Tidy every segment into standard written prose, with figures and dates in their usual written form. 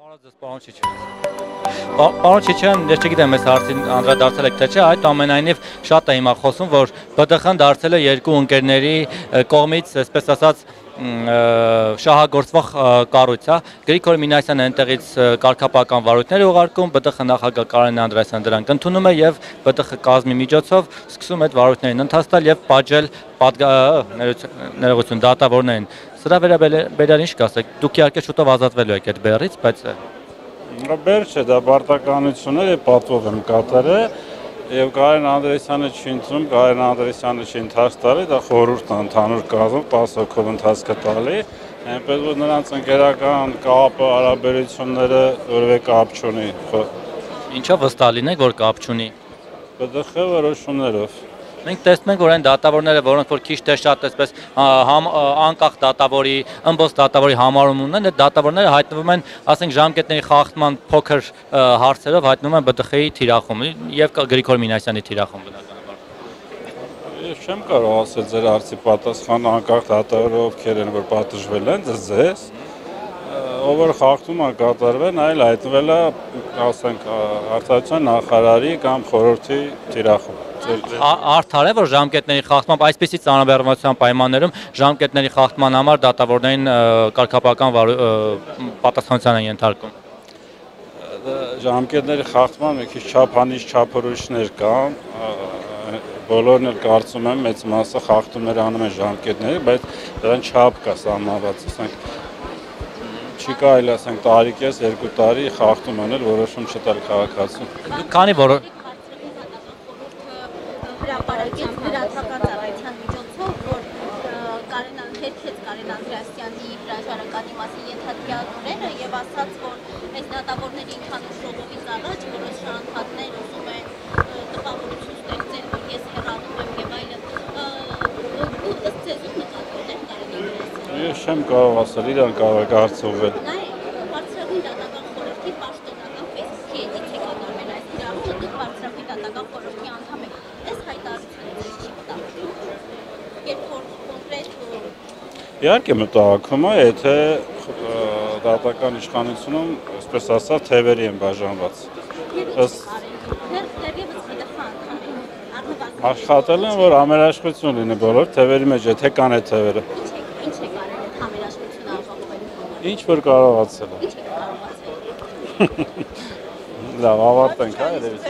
Պարոն Չիչյան, Պարոն Չիչյան, ես չգիտեմ այս հարցին անդրադարձել եք թե չէ, այդ ամենայնիվ շատ է հիմա խոսում, որ ԲՏԽ-ն դարձել է երկու ընկերների կողմից, այսպես ասած, շահագործվող կառույց, Գրիգոր Մինասյանը այնտեղից կարգապահական վարույթներ է ուղարկում, ԲՏԽ նախագահ Կարեն Անդրեասյանը դրանք ընդունում է եւ ԲՏԽ կազմի միջոցով սկսում է այդ վարույթներին ընթացնել եւ պատժել ներողություն դատավորներին։ Սրա վերաբերյալ ինչ կասեք, դուք իհարկե շուտով ազատվելու եք այդ բեռից, բայց Բեր չէ, դա պարտականություն է, պատվով եմ կատարել եւ Կարեն Անդրեասյանը չի ընդունում, Կարեն Անդրեասյանը չի ընթացք տալի, դա խորհուրդ է ընդհանուր կազմում 10 հոգով ընթացք տալի, այնպես որ նրանց ընկերական կապը, հարաբերությունները որևէ կապ չունի։ ինչով վստահ լինեք, որ կապ չունի։ ԲՏԽ որոշումներով։ Մենք տեսնում ենք, որ այն դատավորները, որոնք որ քիչ թե շատ այսպես անկախ դատավորի, ըմբոս դատավորի համարում ունեն, այդ դատավորները հայտնվում են, ասենք ժամկետների խախտման փոքր հարցերով հայտնվում են ԲՏԽ-ի թիրախում եւ Գրիգոր Մինասյանի թիրախում բնականաբար։ Ես չեմ կարող ասել ձեր հարցի պատասխանը անկախ դատավորը ովքեր են, որ պատժվել են, ձեզ ով որ խախտում է կատարվել, այլ հայտնվել է, ասենք, արտադրության նախարարի կամ խորհրդի թիրախում։ Արդար է, որ ժամկետների խախտմամբ այսպիսի ծանրաբեռնվածության պայմաններում ժամկետների խախտման համար դատավորներին կարգապահական պատասխանատվության են ենթարկում։ Ժամկետների խախտման մի քիչ չափանիշ չափորոշիչներ կան, բոլորն էլ կարծում եմ մեծ մասը խախտումներ անում են ժամկետների, բայց դրան չափ կա սահմանված, ասենք չի կարելի, ասենք, տարի-կես, 2 տարի խախտում անել, որոշում չտալ քաղաքացուն։ Քանի որ հրապարակեց լրատվական ծառայության միջոցով, որ Կարեն Անդրեասյանի հրաժարականի մասին ենթադրյալ օրերը եւ ասաց, որ այս դատավորների ընդհանուր ժողովից առաջ որոշ շահանդատներ ուզում են տպավորություն ստեղծել, որ ես հեռանում եմ եւ այլն։ Ըստ ձեզ ում նկատի ունեք Կարեն Անդրեասյանը։ Ես չեմ կարող ասել, իրան կարող է հարցուվել։ Բարձրագույն դատական խորհրդի պաշտոնական ֆեյսբուքի էդիտ է կատարվել այս իրավունքը, դուք բարձրագույն դատական խորհրդի անդամ եք։ Այս հայտարարությունը ձեզ չի մտահոգում։ Երբ որ կոնկրետ Իհարկե մտահոգում է, եթե դատական իշխանությունում, այսպես ասած, թևերի են բաժանված։ Աշխատել են, որ համերաշխություն լինի բոլոր թևերի մեջ, եթե կան այդ թևերը։ Ինչ է կարել այդ համերաշխությունը ապահովել։ Ինչ որ կարողացել է։ Ինչ է կարողացել։ Լավ, ավարտենք, հա, երևի։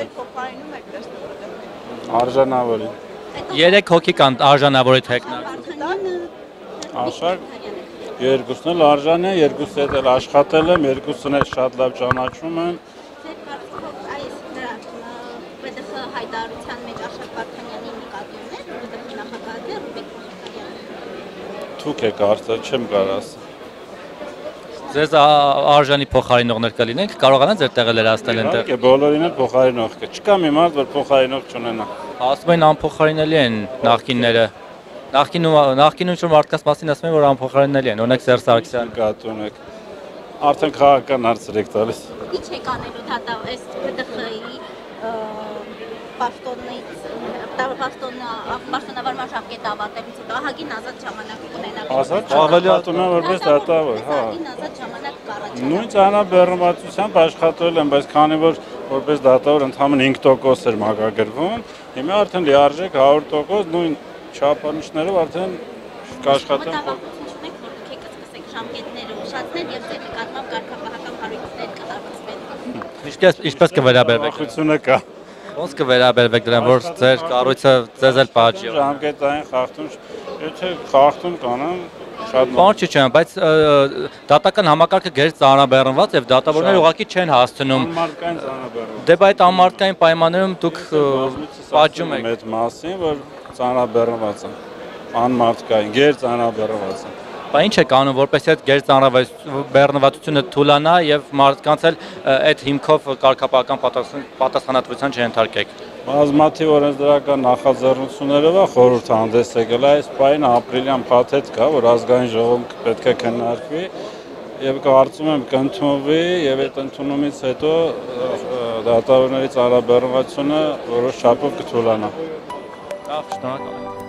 Արժանավորի։ 3 հոգի կան արժանավորիտ հեգնարկում։ Աշխարհ երկուսն էլ արժան են, երկուսը հետ էլ աշխատել եմ, երկուսն էլ շատ լավ ճանաչում եմ։ Ձեր կարծիքով այս ԲՏԽ հայտարարության մեջ Արշակ Վարդանյանի նկատի ունեք, ԲՏԽ նախագահը Ռուբեն Քոչարյանը։ Թուք եք արծել, չեմ կարող ասել։ Ձեզ արժանի փոխարինողներ կլինենք, կարողանան ձեր տեղը լրացնել այնտեղ։ Իհարկե, բոլորին էլ փոխարինող կա։ Չկա մի մարդ, որ փոխարինող չունենա։ Ասում են անփոխարինելի են նախկինները։ Նախկինում ինչ-որ մարդկանց մասին ասում են, որ անփոխարինելի են, օրինակ Սերժ Սարգսյանը։ Նկատի ունեք։ Արդեն քաղաքական հարցեր եք տալիս։ Ինչ եք անելու դատա այս ԲՏԽ-ի պաշտոնավարման ժամկետը ավարտելուց հետո ահագին ազատ ժամանակ ունենալու։ Ազատ աշխատում եմ որպես դատավոր, հա։ Ահագին ազատ ժամանակ կառաջանա։ Նույն ծանրաբեռնվածությամբ աշխատել եմ, բայց քանի որ որպես դատավոր ընդամենը 5% էր մակագրվում, հիմա արդեն լիարժեք 100%, նույն չափանիշներով արդեն կաշխատեմ։ Մտավախություն չունեք, որ դուք եք սկսեք ժամկետները ուշացնել եւ ձեր նկատմամբ կարգապահական հարույցներ կհարուցվեն։ Ինչպես կվերաբերվեք։ Վախությունը կա։ Ոնց կվերաբերվեք դրան, որ ձեր կառույցը ձեզ էլ պատժի։ Ժամկետային խախտում, եթե խախտում կանեմ, շատ Պարոն Չիչյան, բայց դատական համակարգը գերց ծանրաբեռնված եւ դատավորները ուղղակի չեն հասցնում։ անմարդկային ծանրաբեռնում։ Դե այդ անմարդկային պայմաններում դուք պատժում եք։ Այդ մասին, որ ծանրաբեռնված է, անմարդկային, գեր ծանրաբեռնված է։ Բա ինչ եք անում, որպեսզի այդ գերց ծանրաբեռնվածությունը թուլանա եւ մարդկանց էլ այդ հիմքով կարգապահական պատասխանատվության չենթարկեք։ Բազմաթիվ օրենսդրական նախաձեռնություններով է խորհուրդ հանդես եկել, այս պահին ապրիլյան փաթեթ կա, որ ազգային ժողովում պետք է քննարկվի եւ կարծում եմ կընդունվի եւ այդ ընդունումից հետո դատավորների ծանրաբեռնվածությունը որոշ չափով կթուլանա։ Լավ, շնորհակալ եմ։